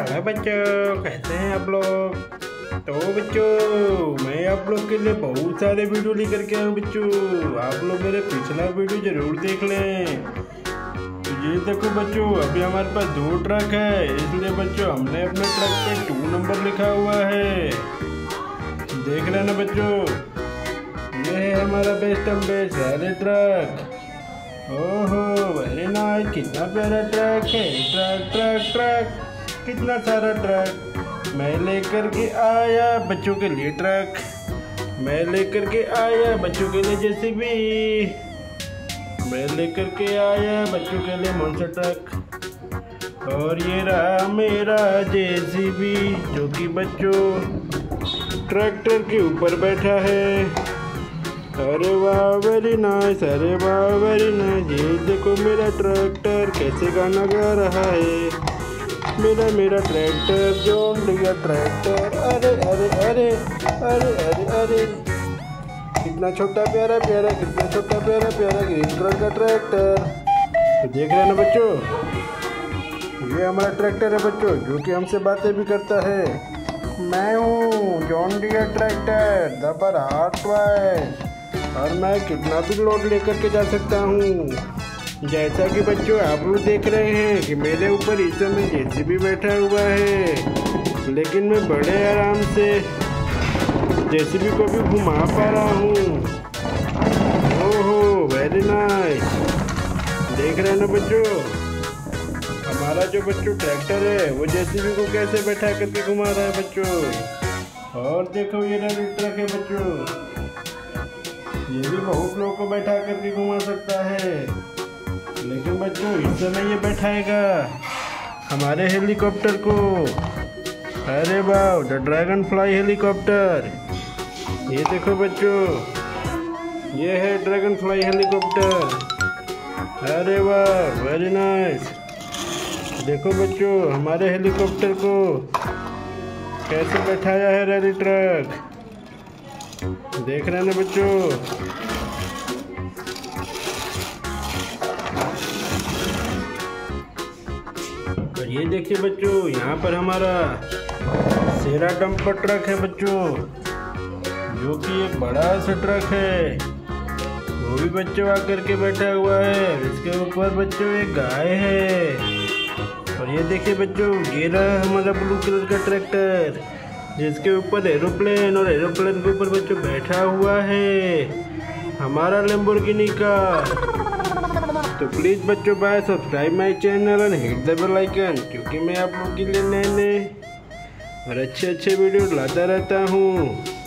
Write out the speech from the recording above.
Hello बच्चों, कैसे हैं आप लोग। तो बच्चों मैं आप लोग के लिए बहुत सारे वीडियो लेकर के आया हूँ बच्चों। आप लोग मेरे पिछला वीडियो जरूर देख लें। तो ये देखो बच्चों, अभी हमारे पास 2 ट्रक है, इसलिए बच्चों हमने अपने ट्रक पे 2 नंबर लिखा हुआ है। देख रहे हैं ना बच्चों, ये है हमारा best and best rally truck. ओहो वेरी नाइस, कितना प्यारा ट्रक है। ट्रक ट्रक ट्रक कितना सारा ट्रक मैं लेकर के आया बच्चों के लिए। ट्रक मैं लेकर के आया बच्चों के लिए जेसीबी। मैं लेकर के आया बच्चों के लिए मॉन्स्टर ट्रक। और ये रहा मेरा जेसीबी, जो कि बच्चों ट्रैक्टर के ऊपर बैठा है। अरे वाह वेरी नाइस, अरे वाह वेरी नाइस। ये देखो मेरा ट्रैक्टर कैसे गाना गा रहा है। मेरा ट्रैक्टर जॉन डियर ट्रैक्टर। अरे अरे अरे अरे अरे अरे कितना छोटा प्यारा प्यारा, कितना छोटा प्यारा प्यारा ग्रीन कलर का ट्रैक्टर। तो देख रहे हैं ना बच्चों, ये हमारा ट्रैक्टर है बच्चों, जो कि हमसे बातें भी करता है। मैं हूँ John Deere tractor the heart boy, और मैं कितना भी लोड लेकर के जा सकता हूँ। जैसा कि बच्चों आप लोग देख रहे हैं कि मेरे ऊपर इस समय जेसीबी बैठा हुआ है, लेकिन मैं बड़े आराम से जेसीबी को भी घुमा पा रहा हूँ। ओहो वेरी नाइस। देख रहे हैं ना बच्चों, हमारा जो बच्चों ट्रैक्टर है वो जेसीबी को कैसे बैठा करके घुमा रहा है बच्चों। और देखो ये रैली ट्रक है बच्चों, ये भी बहुत लोगों को बैठा करके घुमा सकता है, लेकिन बच्चों इस समय ये बैठाएगा हमारे हेलीकॉप्टर को। अरे वाह, द ड्रैगन फ्लाई हेलीकॉप्टर। ये देखो बच्चों, ये है ड्रैगन फ्लाई हेलीकॉप्टर। अरे वाह वेरी नाइस। देखो बच्चों हमारे हेलीकॉप्टर को कैसे बैठाया है रैली ट्रक। देख रहे हैं ना बच्चों। और ये देखिए बच्चों, यहाँ पर हमारा सेरा डंपर ट्रक है बच्चों, जो कि एक बड़ा सा ट्रक है। वो भी बच्चों आकर के बैठा हुआ है। इसके ऊपर बच्चों एक गाय है। और ये देखिए बच्चों, ये रहा हमारा ब्लू कलर का ट्रैक्टर, जिसके ऊपर एरोप्लेन, और एरोप्लेन के ऊपर बच्चों बैठा हुआ है हमारा लैम्बोर्गिनी का। तो प्लीज़ बच्चों bye subscribe my channel and hit the bell icon, क्योंकि मैं आप लोगों के लिए नए नए और अच्छे वीडियो लाता रहता हूँ।